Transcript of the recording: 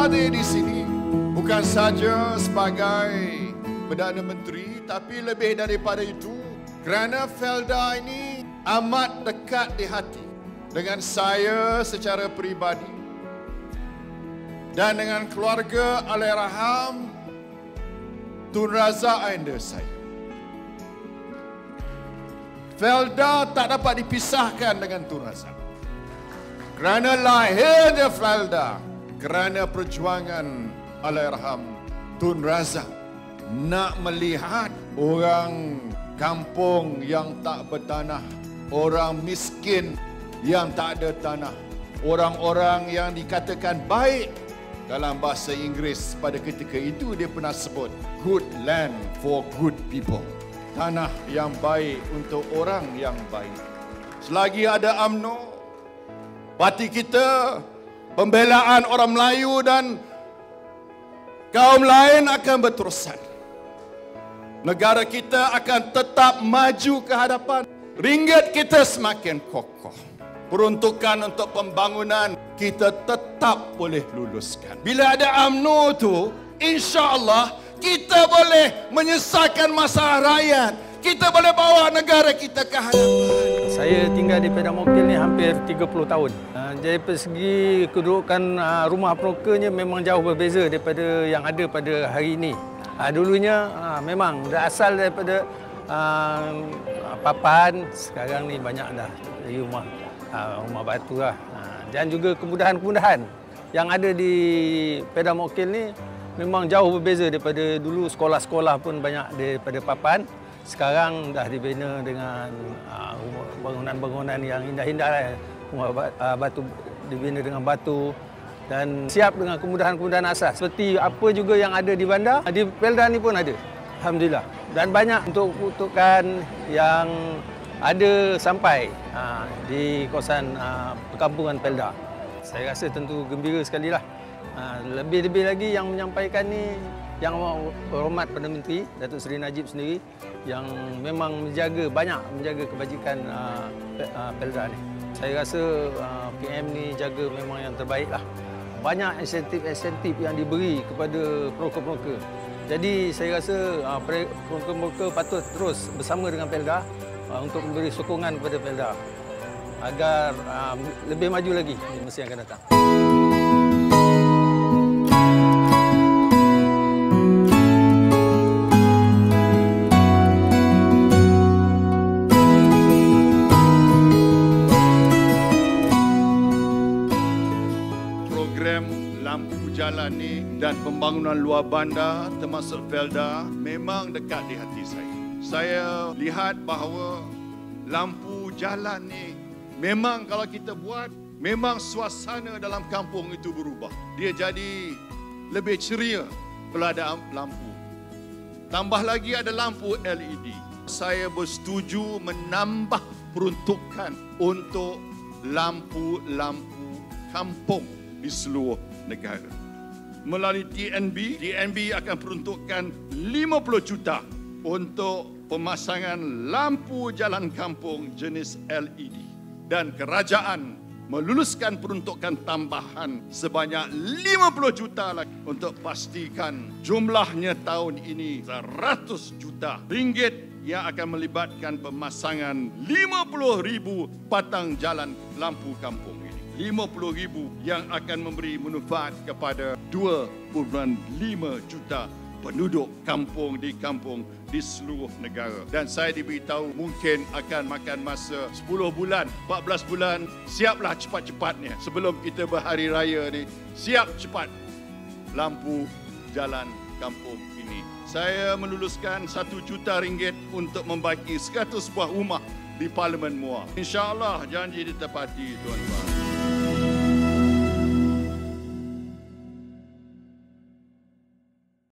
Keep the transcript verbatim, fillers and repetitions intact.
hadir di sini bukan saja sebagai Perdana Menteri, tapi lebih daripada itu kerana Felda ini amat dekat di hati dengan saya secara peribadi dan dengan keluarga Allahyarham Tun Razak Ayanda saya. Felda tak dapat dipisahkan dengan Tun Razak. Kerana lahirnya Felda, kerana perjuangan Allahyarham Tun Razak nak melihat orang kampung yang tak bertanah, orang miskin yang tak ada tanah, orang-orang yang dikatakan baik dalam bahasa Inggeris pada ketika itu dia pernah sebut good land for good people, tanah yang baik untuk orang yang baik. Selagi ada UMNO, parti kita, pembelaan orang Melayu dan kaum lain akan berterusan. Negara kita akan tetap maju ke hadapan. Ringgit kita semakin kokoh. Peruntukan untuk pembangunan kita tetap boleh luluskan. Bila ada UMNO tu, insya-Allah kita boleh menyelesaikan masalah rakyat. Kita boleh bawa negara kita ke hadapan. Saya tinggal di Perak Mokil ni hampir tiga puluh tahun. Dari segi kedudukan rumah perokernya memang jauh berbeza daripada yang ada pada hari ini. Dulunya memang dah asal daripada papan, sekarang ni banyak dah dari rumah rumah batu lah. Dan juga kemudahan-kemudahan yang ada di Perak Mokil ni memang jauh berbeza daripada dulu. Sekolah-sekolah pun banyak daripada papan. Sekarang dah dibina dengan bangunan-bangunan yang indah-indah. Rumah batu dibina dengan batu dan siap dengan kemudahan-kemudahan asas. Seperti apa juga yang ada di bandar, di Felda ni pun ada. Alhamdulillah. Dan banyak untuk peruntukan yang ada sampai di kawasan perkampungan Felda. Saya rasa tentu gembira sekali lah. Lebih-lebih lagi yang menyampaikan ni Yang Berhormat Perdana Menteri Datuk Seri Najib sendiri yang memang menjaga, banyak menjaga kebajikan uh, uh, Felda ni. Saya rasa uh, P M ni jaga memang yang terbaik lah. Banyak insentif-insentif yang diberi kepada peroker-peroker. Jadi saya rasa uh, peroker-peroker patut terus bersama dengan Felda uh, untuk memberi sokongan kepada Felda agar uh, lebih maju lagi di masa yang akan datang. Lampu jalan ni dan pembangunan luar bandar termasuk Felda memang dekat di hati saya. Saya lihat bahawa lampu jalan ni memang kalau kita buat, memang suasana dalam kampung itu berubah. Dia jadi lebih ceria kalau ada lampu. Tambah lagi ada lampu L E D. Saya bersetuju menambah peruntukan untuk lampu-lampu kampung di seluruh negara. Melalui T N B, T N B akan peruntukkan lima puluh juta untuk pemasangan lampu jalan kampung jenis L E D. Dan kerajaan meluluskan peruntukan tambahan sebanyak lima puluh juta lagi untuk pastikan jumlahnya tahun ini seratus juta ringgit yang akan melibatkan pemasangan lima puluh ribu patang jalan lampu kampung ini. lima puluh ribu yang akan memberi manfaat kepada dua perpuluhan lima juta penduduk kampung di kampung di seluruh negara. Dan saya diberitahu mungkin akan makan masa sepuluh bulan, empat belas bulan. Siaplah cepat-cepatnya sebelum kita berhari raya ni. Siap cepat lampu jalan kampung ini. Saya meluluskan satu juta ringgit untuk membaki seratus buah rumah di Parlimen Muar. InsyaAllah janji ditepati, tuan-tuan.